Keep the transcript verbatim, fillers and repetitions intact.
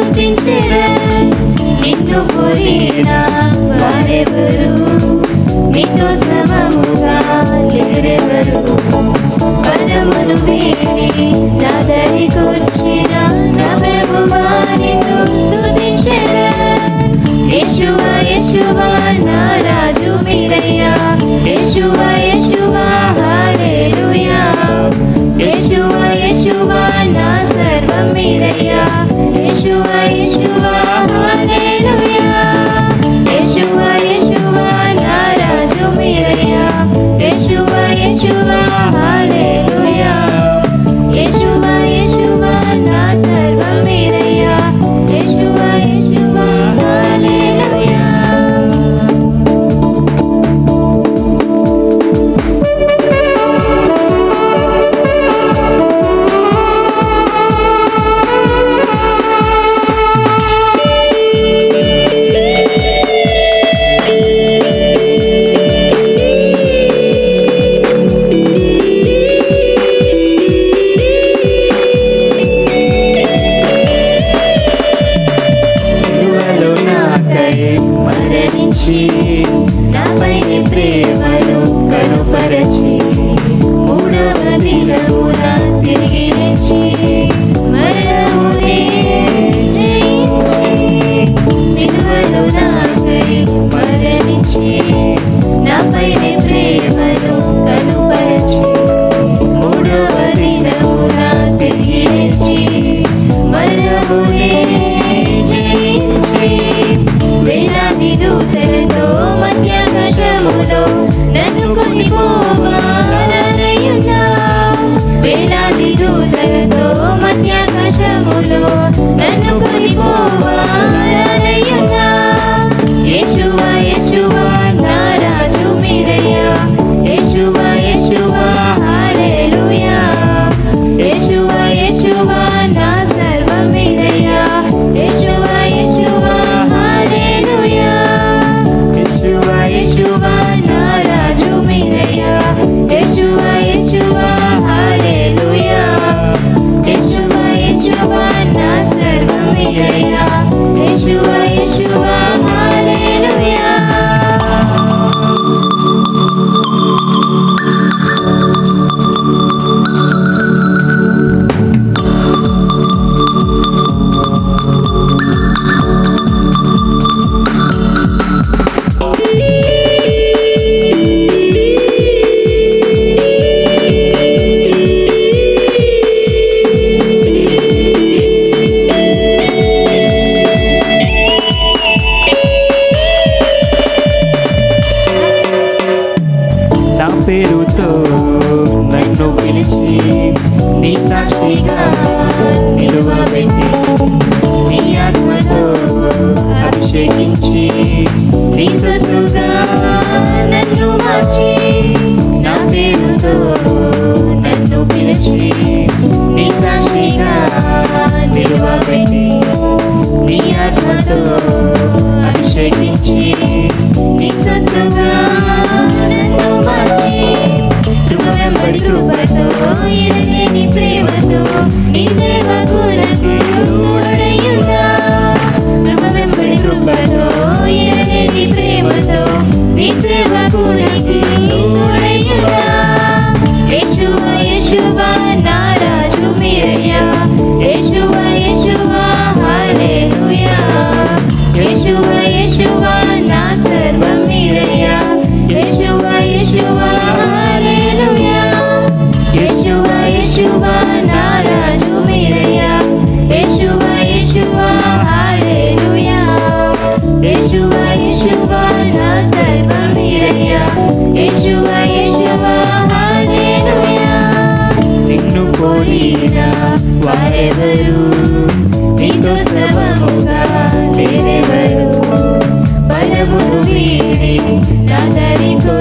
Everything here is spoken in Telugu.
స్తుతించెదరు. నిన్ను పోలిన వారెవరు, నీతో సమముగా లేరెవరు. పరమును వీడి నా దరికొచ్చిన నా ప్రభువా నిన్ను స్తుతించెదరు. యేషువా యేషువా నా రాజు మీరయ్యా, యేషువా యేషువా హల్లెలూయా. యేషువా యేషువా నా సర్వం మీరయ్యా, యేషువా యేషువా హల్లెలూయా. యేషువా యేషువా నా రాజు మీరయ్యా, యేషువా యేషువా హల్లెలూయా. యేషువా యేషువా నా సర్వం మీరయ్యా, యేషువా యేషువా హల్లెలూయా. మరణించి నాపైని ప్రేమను కనుపరచి మూడవ దినమున తిరిగి లేచి మరణమునే జయించి సిలువలో నాకై మరణించి నాపైని ప్రేమను కనుపరచి మూడవ దినమున తిరిగి లేచి మరణమునే జయించి వేలాది దూతలతో మధ్యాకాశములో నన్ను కొనిపోవాలనయున్నా. వేలాది దూతలతో మధ్యాకాశములో నన్ను కొనిపోవాలనయున్నా. యేషువా యేషువా నా రాజు మీరయ్యా, యేషువా యేషువా హల్లెలూయా. యేషువా యేషువా నా సర్వం మీరయ్యా, యేషువా యేషువా హల్లెలూయా. యేషువా యేషువా నా రాజు మీరయ్యా, యేషువా యేషువా హల్లెలూయా. యేషువా యేషువా నా సర్వం మీరయ్యా, యేషువా యేషువా హల్లెలూయా. నా పేరుతో నన్ను పిలిచి నీ సాక్షిగా నిలువబెట్టి నీ ఆత్మతో అభిషేకించి నీ సొత్తుగా నన్ను మార్చి. నా పేరుతో నన్ను పిలిచి నీ సాక్షిగా నిలువబెట్టి నీ ఆత్మతో అభిషేకించి నీ సొత్తుగా నన్ను మార్చి. కృప వెంబడి కృపతో ఎనలేని ప్రేమతో నీ సేవకులకు తోడయ్యున్నా. కృప వెంబడి కృపతో ఎనలేని ప్రేమతో నీ సేవకులకు తోడయ్యున్నా. యేషువా యేషువా నా రాజు మీరయ్యా, యేషువా యేషువా హల్లెలూయా. యేషువా యేషువా నా సర్వం మీరయ్యా, యేషువా యేషువా హల్లెలూయా. యేషువా యేషువా నా రాజు మీరయ్యా, యేషువా యేషువా హల్లెలూయా. యేషువా యేషువా నా సర్వం మీరయ్యా, యేషువా యేషువా హల్లెలూయా. నిన్ను పోలిన వారెవరు, నీతో సమముగా లేరెవరు. పరమును వీడి నా దరికొచ్చిన